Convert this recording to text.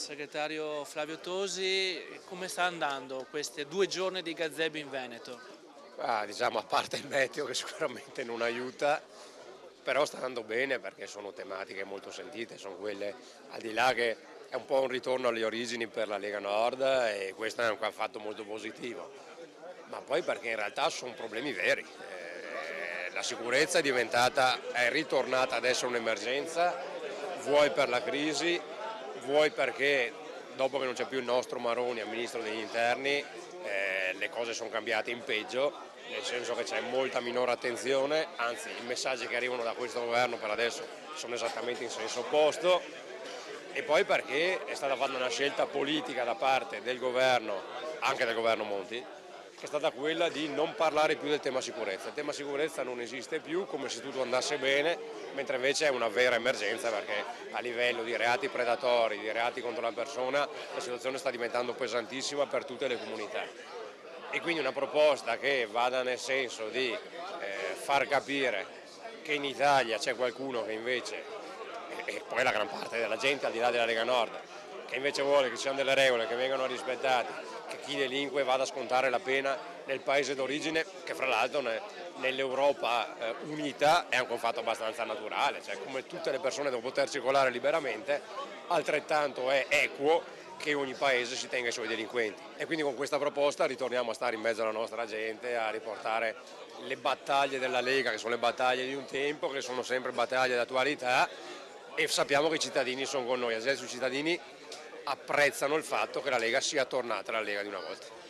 Segretario Flavio Tosi, come sta andando questi 2 giorni di gazebo in Veneto? Diciamo, a parte il meteo che sicuramente non aiuta, però sta andando bene perché sono tematiche molto sentite, sono quelle al di là che è un po' un ritorno alle origini per la Lega Nord e questo è un fatto molto positivo, ma poi perché in realtà sono problemi veri. La sicurezza è ritornata ad essere un'emergenza, vuoi per la crisi, vuoi perché dopo che non c'è più il nostro Maroni a Ministro degli Interni, le cose sono cambiate in peggio, nel senso che c'è molta minore attenzione, anzi i messaggi che arrivano da questo governo per adesso sono esattamente in senso opposto, e poi perché è stata fatta una scelta politica da parte del governo, anche del governo Monti, che è stata quella di non parlare più del tema sicurezza. Il tema sicurezza non esiste più, come se tutto andasse bene, mentre invece è una vera emergenza perché a livello di reati predatori, di reati contro la persona, la situazione sta diventando pesantissima per tutte le comunità. E quindi una proposta che vada nel senso di far capire che in Italia c'è qualcuno che invece, e poi la gran parte della gente al di là della Lega Nord, che invece vuole che ci siano delle regole che vengano rispettate, che chi delinque vada a scontare la pena nel paese d'origine, che fra l'altro nell'Europa unita è anche un fatto abbastanza naturale, cioè come tutte le persone devono poter circolare liberamente, altrettanto è equo che ogni paese si tenga i suoi delinquenti. E quindi con questa proposta ritorniamo a stare in mezzo alla nostra gente, a riportare le battaglie della Lega, che sono le battaglie di un tempo, che sono sempre battaglie d'attualità, e sappiamo che i cittadini sono con noi, adesso i cittadini apprezzano il fatto che la Lega sia tornata alla Lega di una volta.